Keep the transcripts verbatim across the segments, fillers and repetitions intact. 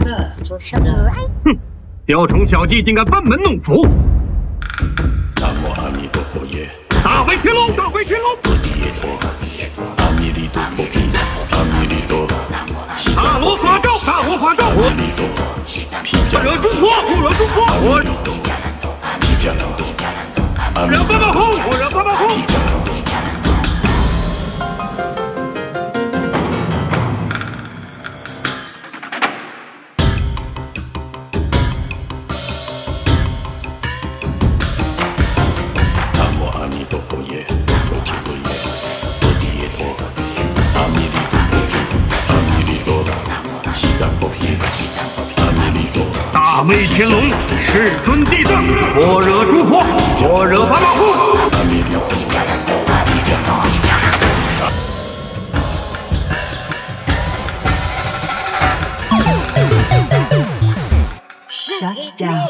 哼，雕虫小技，竟敢班门弄斧！ 南无阿弥陀佛耶！ 大威天龙，大威天龙！ 阿弥陀佛，阿弥陀佛， 大罗法咒，大罗法咒！ 阿弥陀佛， 不惹诸佛，不惹诸佛！我惹八八轰，我惹八八轰！ 大威天龙，世尊地藏，我惹诸佛，我惹八八呼。 Shut down.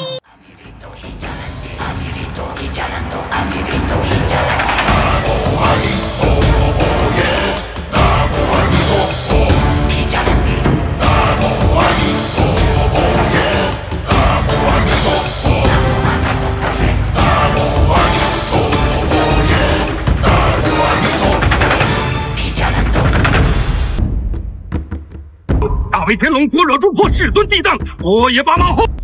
大威天龙，我惹诸佛，世尊地藏，我也八马后。